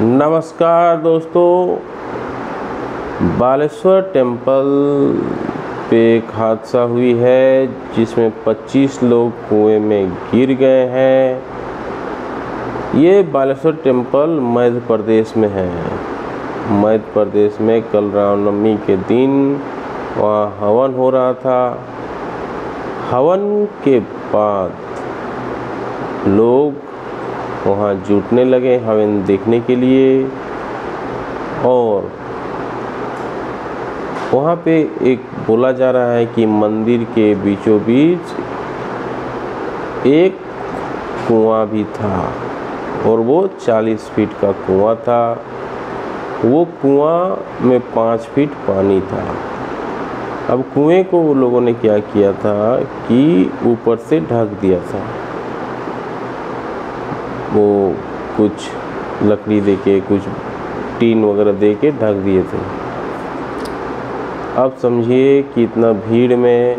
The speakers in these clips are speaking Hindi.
नमस्कार दोस्तों, बालेश्वर टेम्पल पे एक हादसा हुई है जिसमें 25 लोग कुएं में गिर गए हैं। ये बालेश्वर टेम्पल मध्य प्रदेश में है। मध्य प्रदेश में कल रामनवमी के दिन वहाँ हवन हो रहा था। हवन के बाद लोग वहाँ जुटने लगे हवन देखने के लिए, और वहाँ पे एक बोला जा रहा है कि मंदिर के बीचों बीच एक कुआं भी था और वो 40 फीट का कुआं था। वो कुआं में 5 फीट पानी था। अब कुएं को वो लोगों ने क्या किया था कि ऊपर से ढक दिया था। वो कुछ लकड़ी देके, कुछ टीन वगैरह देके ढक दिए थे। अब समझिए कि इतना भीड़ में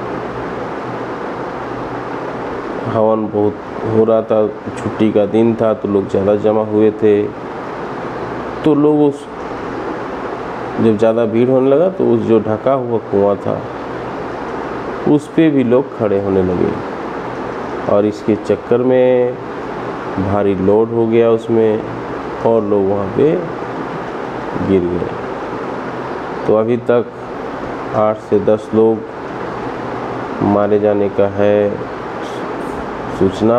हवन बहुत हो रहा था, छुट्टी का दिन था तो लोग ज़्यादा जमा हुए थे। तो लोग उस जब ज़्यादा भीड़ होने लगा तो उस जो ढका हुआ कुआं था उस पे भी लोग खड़े होने लगे, और इसके चक्कर में भारी लोड हो गया उसमें और लोग वहाँ पे गिर गए। तो अभी तक 8 से 10 लोग मारे जाने का है सूचना।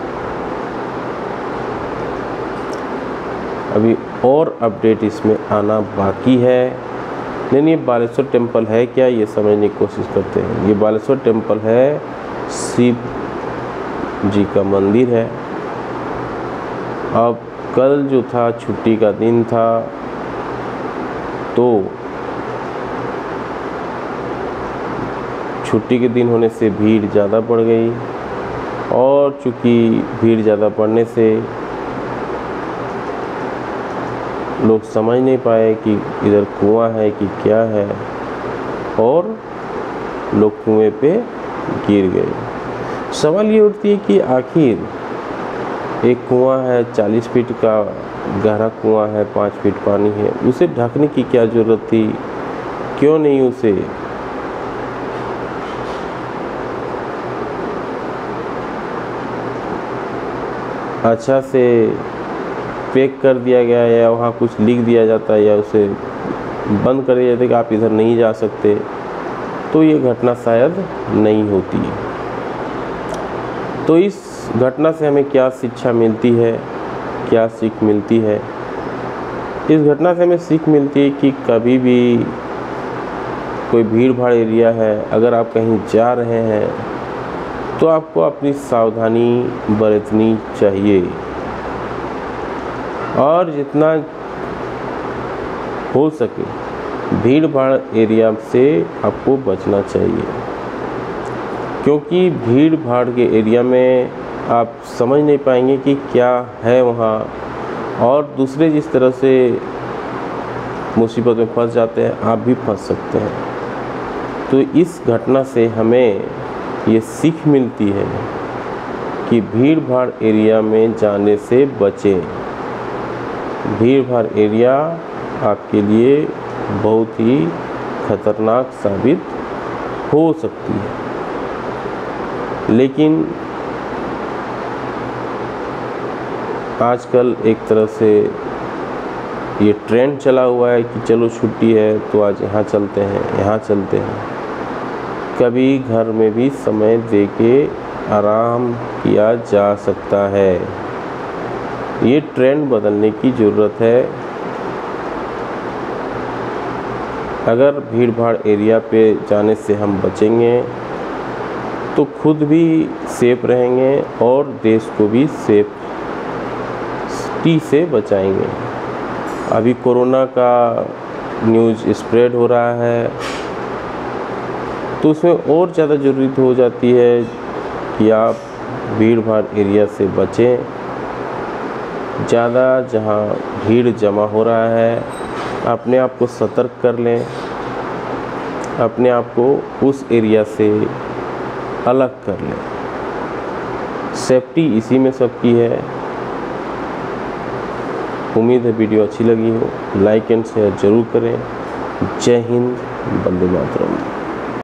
अभी और अपडेट इसमें आना बाकी है। नहीं, ये बालेश्वर टेम्पल है क्या, ये समझने की कोशिश करते हैं। ये बालेश्वर टेम्पल है, शिव जी का मंदिर है। अब कल जो था छुट्टी का दिन था तो छुट्टी के दिन होने से भीड़ ज़्यादा बढ़ गई, और चूँकि भीड़ ज़्यादा बढ़ने से लोग समझ नहीं पाए कि इधर कुआं है कि क्या है, और लोग कुएं पे गिर गए। सवाल ये उठती है कि आखिर एक कुआं है, 40 फीट का गहरा कुआं है, 5 फीट पानी है, उसे ढकने की क्या ज़रूरत थी? क्यों नहीं उसे अच्छा से पैक कर दिया गया, या वहाँ कुछ लिख दिया जाता, या उसे बंद कर दिया जाता कि आप इधर नहीं जा सकते, तो ये घटना शायद नहीं होती। तो इस घटना से हमें क्या शिक्षा मिलती है, क्या सीख मिलती है? इस घटना से हमें सीख मिलती है कि कभी भी कोई भीड़ भाड़ एरिया है, अगर आप कहीं जा रहे हैं तो आपको अपनी सावधानी बरतनी चाहिए, और जितना हो सके भीड़ भाड़ एरिया से आपको बचना चाहिए, क्योंकि भीड़ भाड़ के एरिया में आप समझ नहीं पाएंगे कि क्या है वहाँ, और दूसरे जिस तरह से मुसीबत में फंस जाते हैं आप भी फंस सकते हैं। तो इस घटना से हमें ये सीख मिलती है कि भीड़ भाड़ एरिया में जाने से बचें। भीड़ भाड़ एरिया आपके लिए बहुत ही खतरनाक साबित हो सकती है। लेकिन आजकल एक तरह से ये ट्रेंड चला हुआ है कि चलो छुट्टी है तो आज यहाँ चलते हैं, यहाँ चलते हैं। कभी घर में भी समय देके आराम किया जा सकता है। ये ट्रेंड बदलने की ज़रूरत है। अगर भीड़ भाड़ एरिया पे जाने से हम बचेंगे तो खुद भी सेफ रहेंगे और देश को भी सेफ्टी से बचाएंगे। अभी कोरोना का न्यूज़ स्प्रेड हो रहा है, तो उसमें और ज़्यादा ज़रूरत हो जाती है कि आप भीड़ भाड़ एरिया से बचें। ज़्यादा जहाँ भीड़ जमा हो रहा है अपने आप को सतर्क कर लें, अपने आप को उस एरिया से अलग कर लें। सेफ्टी इसी में सबकी है। उम्मीद है वीडियो अच्छी लगी हो, लाइक एंड शेयर जरूर करें। जय हिंद, वंदे मातरम।